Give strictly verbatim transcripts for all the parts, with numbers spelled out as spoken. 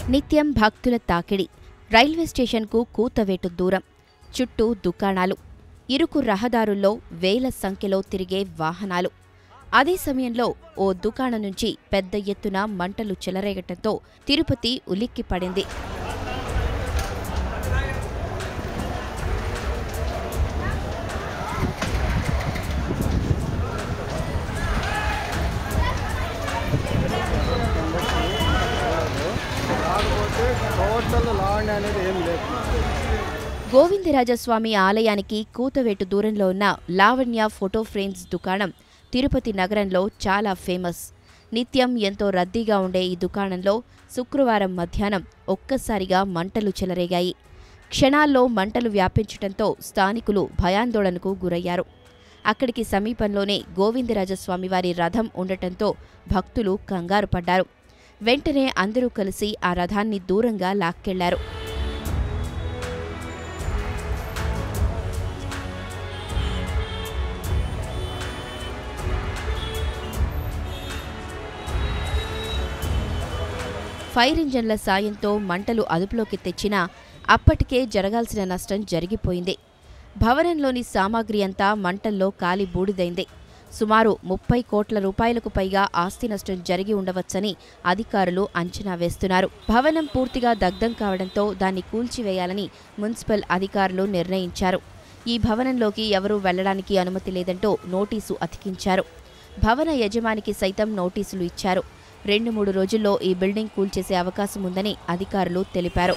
నిత్యం భక్తుల తాకిడి. రైల్వే స్టేషన్కు కూతవేటు దూరం. చుట్టూ దుకాణాలు. ఇరుకు రహదారుల్లో వేల సంఖ్యలో తిరిగే వాహనాలు. అదే సమయంలో ఓ దుకాణం నుంచి పెద్ద ఎత్తున మంటలు చెలరేగటంతో తిరుపతి ఉలిక్కిపడింది. గోవిందరాజస్వామి ఆలయానికి కూతవేటు దూరంలో ఉన్న లావణ్య ఫోటో ఫ్రేమ్స్ దుకాణం తిరుపతి నగరంలో చాలా ఫేమస్. నిత్యం ఎంతో రద్దీగా ఉండే ఈ దుకాణంలో శుక్రవారం మధ్యాహ్నం ఒక్కసారిగా మంటలు చెలరేగాయి. క్షణాల్లో మంటలు వ్యాపించటంతో స్థానికులు భయాందోళనకు గురయ్యారు. అక్కడికి సమీపంలోనే గోవిందరాజస్వామివారి రథం ఉండటంతో భక్తులు కంగారు పడ్డారు. వెంటనే అందరూ కలిసి ఆ రథాన్ని దూరంగా లాక్కెళ్లారు. ఫైర్ ఇంజన్ల సాయంతో మంటలు అదుపులోకి తెచ్చినా అప్పటికే జరగాల్సిన నష్టం జరిగిపోయింది. భవనంలోని సామాగ్రి అంతా మంటల్లో కాలి బూడిదైంది. సుమారు ముప్పై కోట్ల రూపాయలకు పైగా ఆస్తి నష్టం జరిగి ఉండవచ్చని అధికారులు అంచనా వేస్తున్నారు. భవనం పూర్తిగా దగ్ధం కావడంతో దాన్ని కూల్చివేయాలని మున్సిపల్ అధికారులు నిర్ణయించారు. ఈ భవనంలోకి ఎవరూ వెళ్లడానికి అనుమతి లేదంటూ నోటీసు అతికించారు. భవన యజమానికి సైతం నోటీసులు ఇచ్చారు. రెండు మూడు రోజుల్లో ఈ బిల్డింగ్ కూల్చేసే అవకాశం ఉందని అధికారులు తెలిపారు.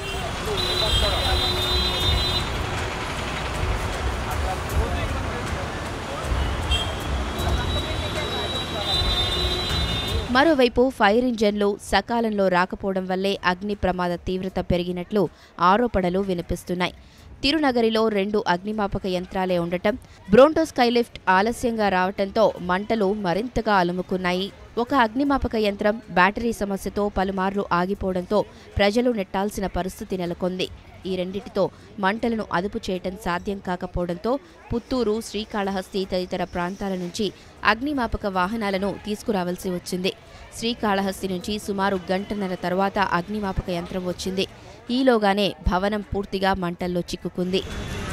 మరోవైపు ఫైర్ ఇంజన్లు సకాలంలో రాకపోవడం వల్లే అగ్ని ప్రమాద తీవ్రత పెరిగినట్లు ఆరోపణలు వినిపిస్తున్నాయి. తిరునగరిలో రెండు అగ్నిమాపక యంత్రాలే ఉండటం, బ్రోంటో స్కైలిఫ్ట్ ఆలస్యంగా రావటంతో మంటలు మరింతగా అలుముకున్నాయి. ఒక అగ్నిమాపక యంత్రం బ్యాటరీ సమస్యతో పలుమార్లు ఆగిపోవడంతో ప్రజలు నెట్టాల్సిన పరిస్థితి నెలకొంది. ఈ రెండింటితో మంటలను అదుపు చేయటం సాధ్యం కాకపోవడంతో పుత్తూరు, శ్రీకాళహస్తి తదితర ప్రాంతాల నుంచి అగ్నిమాపక వాహనాలను తీసుకురావాల్సి వచ్చింది. శ్రీకాళహస్తి నుంచి సుమారు గంటన్నర తర్వాత అగ్నిమాపక యంత్రం వచ్చింది. ఈలోగానే భవనం పూర్తిగా మంటల్లో చిక్కుకుంది.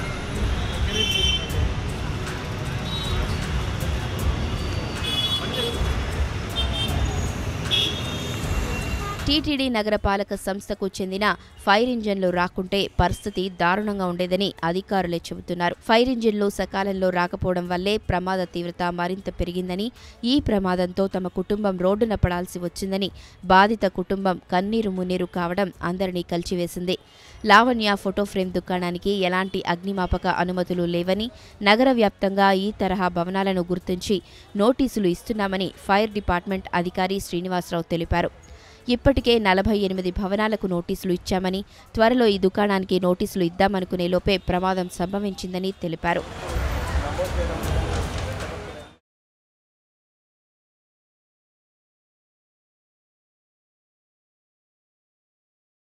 టీటీడీ నగరపాలక సంస్థకు చెందిన ఫైర్ ఇంజన్లు రాకుంటే పరిస్థితి దారుణంగా ఉండేదని అధికారులే చెబుతున్నారు. ఫైర్ ఇంజన్లు సకాలంలో రాకపోవడం వల్లే ప్రమాద తీవ్రత మరింత పెరిగిందని, ఈ ప్రమాదంతో తమ కుటుంబం రోడ్డున పడాల్సి వచ్చిందని బాధిత కుటుంబం కన్నీరు మున్నీరు కావడం అందరినీ కలిచివేసింది. లావణ్య ఫోటో ఫ్రేమ్ దుకాణానికి ఎలాంటి అగ్నిమాపక అనుమతులు లేవని, నగర వ్యాప్తంగా ఈ తరహా భవనాలను గుర్తించి నోటీసులు ఇస్తున్నామని ఫైర్ డిపార్ట్మెంట్ అధికారి శ్రీనివాసరావు తెలిపారు. ఇప్పటికే నలభై ఎనిమిది భవనాలకు నోటీసులు ఇచ్చామని, త్వరలో ఈ దుకాణానికి నోటీసులు ఇద్దామనుకునే లోపే ప్రమాదం సంభవించిందని తెలిపారు.